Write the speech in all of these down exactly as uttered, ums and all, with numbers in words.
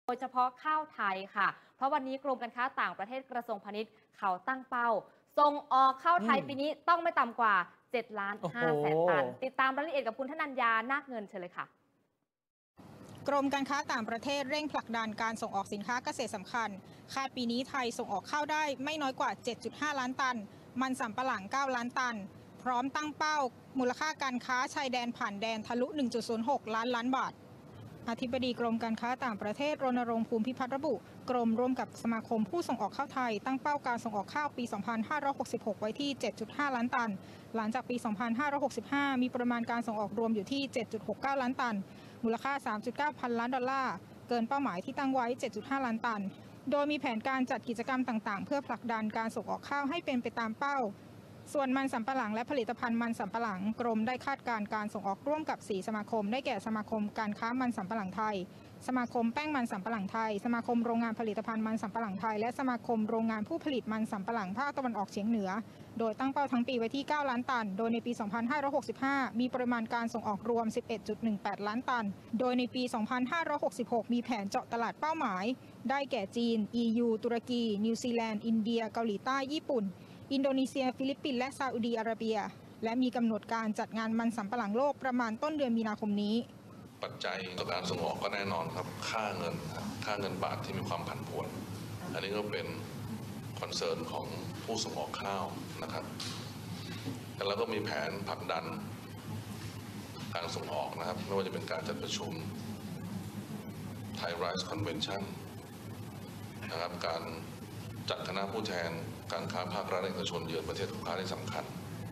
โดยเฉพาะข้าวไทยค่ะเพราะวันนี้กรมการค้าต่างประเทศกระทรวงพาณิชย์เขาตั้งเป้าส่งออกข้าวไทยปีนี้ต้องไม่ต่ำกว่าเจ็ดล้านห้าแสนตันติดตามรายละเอียดกับคุณธนัญญานาคเงินเชิญเลยค่ะกรมการค้าต่างประเทศเร่งผลักดันการส่งออกสินค้าเกษตรสำคัญคาดปีนี้ไทยส่งออกข้าวได้ไม่น้อยกว่า เจ็ดจุดห้า ล้านตันมันสำปะหลัง เก้า ล้านตันพร้อมตั้งเป้ามูลค่าการค้าชายแดนผ่านแดนทะลุ หนึ่งจุดศูนย์หก ล้านล้านบาทอธิบดีกรมการค้าต่างประเทศรณรงค์ภูมิพิพัฒน์ระบุกรมร่วมกับสมาคมผู้ส่งออกข้าวไทยตั้งเป้าการส่งออกข้าวปี สองพันห้าร้อยหกสิบหก ไว้ที่ เจ็ดจุดห้า ล้านตันหลังจากปี สองพันห้าร้อยหกสิบห้า มีปริมาณการส่งออกรวมอยู่ที่ เจ็ดจุดหกเก้า ล้านตันมูลค่า สามจุดเก้า พันล้านดอลลาร์เกินเป้าหมายที่ตั้งไว้ เจ็ดจุดห้า ล้านตันโดยมีแผนการจัดกิจกรรมต่างๆเพื่อผลักดันการส่งออกข้าวให้เป็นไปตามเป้าส่วนมันสำปะหลังและผลิตภัณฑ์มันสำปะหลังกรมได้คาดการณ์การส่งออกร่วมกับสี่สมาคมได้แก่สมาคมการค้ามันสำปะหลังไทยสมาคมแป้งมันสำปะหลังไทยสมาคมโรงงานผลิตภัณฑ์มันสำปะหลังไทยและสมาคมโรงงานผู้ผลิตมันสำปะหลังภาคตะวันออกเฉียงเหนือโดยตั้งเป้าทั้งปีไว้ที่เก้าล้านตันโดยในปี สองพันห้าร้อยหกสิบห้า มีปริมาณการส่งออกรวม สิบเอ็ดจุดหนึ่งแปด ล้านตันโดยในปี สองพันห้าร้อยหกสิบหก มีแผนเจาะตลาดเป้าหมายได้แก่จีน อี ยู ตุรกีนิวซีแลนด์อินเดียเกาหลีใต้ญี่ปุ่นอินโดนีเซียฟิลิปปินส์และซาอุดีอาระเบียและมีกำหนดการจัดงานมันสำปะหลังโลกประมาณต้นเดือนมีนาคมนี้ปัจจัยต่อการส่งออกก็แน่นอนครับค่าเงินค่าเงินบาทที่มีความผันผวนอันนี้ก็เป็นคอนเซิร์นของผู้ส่งออกข้าวนะครับแต่เราก็มีแผนผลักดันการส่งออกนะครับไม่ว่าจะเป็นการจัดประชุม Thai Rice Convention นะครับการจัดคณะผู้แทนการค้าภาครัฐและเอกชนเยือนประเทศคู่ค้าที่สำคัญ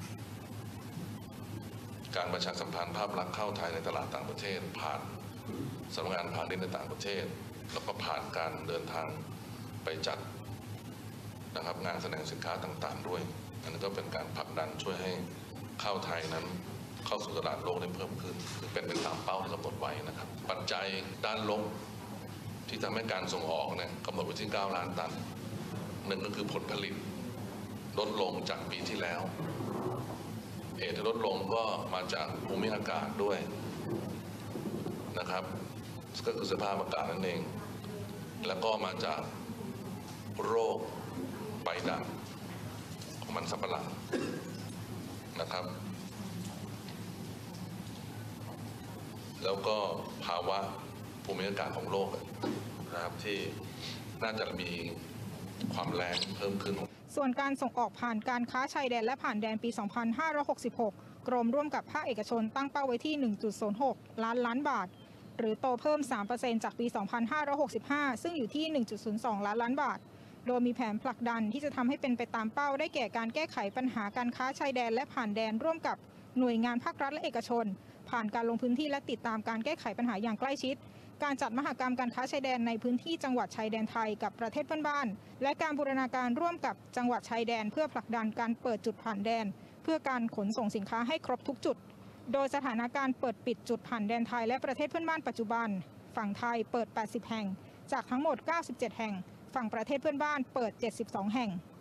การประชาสัมพันธ์ภาพลักษณ์ข้าวไทยในตลาดต่างประเทศผ่านสำนักงานพาณิชย์ในต่างประเทศแล้วก็ผ่านการเดินทางไปจัดนะครับงานแสดงสินค้าต่างๆด้วยอันนี้ก็เป็นการผลักดันช่วยให้ข้าวไทยนั้นเข้าสู่ตลาดโลกได้เพิ่มขึ้นคือเป็นไปตามเป้าที่กำหนดไว้นะครับปัจจัยด้านลบที่ทำให้การส่งออกเนี่ยกำหนดไว้ที่เก้าล้านตันหนึ่งก็คือผลผลิตลดลงจากปีที่แล้วเหตุที่ลดลงก็มาจากภูมิอากาศด้วยนะครับก็คือสภาพอากาศนั่นเองแล้วก็มาจากโรคใบด่างของมันสำปะหลังนะครับแล้วก็ภาวะภูมิอากาศของโลกนะครับที่น่าจะมีความแรงเพิ่มขึ้นส่วนการส่งออกผ่านการค้าชายแดนและผ่านแดนปี สองพันห้าร้อยหกสิบหก กรมร่วมกับภาคเอกชนตั้งเป้าไว้ที่ หนึ่งจุดศูนย์หก ล้านล้านบาทหรือโตเพิ่ม สามเปอร์เซ็นต์ จากปี สองพันห้าร้อยหกสิบห้า ซึ่งอยู่ที่ หนึ่งจุดศูนย์สอง ล้านล้านบาทโดยมีแผนผลักดันที่จะทำให้เป็นไปตามเป้าได้แก่การแก้ไขปัญหาการค้าชายแดนและผ่านแดนร่วมกับหน่วยงานภาครัฐและเอกชนผ่านการลงพื้นที่และติดตามการแก้ไขปัญหาอย่างใกล้ชิดการจัดมหกรรมการค้าชายแดนในพื้นที่จังหวัดชายแดนไทยกับประเทศเพื่อนบ้านและการบูรณาการร่วมกับจังหวัดชายแดนเพื่อผลักดันการเปิดจุดผ่านแดนเพื่อการขนส่งสินค้าให้ครบทุกจุดโดยสถานการณ์เปิดปิดจุดผ่านแดนไทยและประเทศเพื่อนบ้านปัจจุบันฝั่งไทยเปิดแปดสิบแห่งจากทั้งหมดเก้าสิบเจ็ดแห่งฝั่งประเทศเพื่อนบ้านเปิดเจ็ดสิบสองแห่ง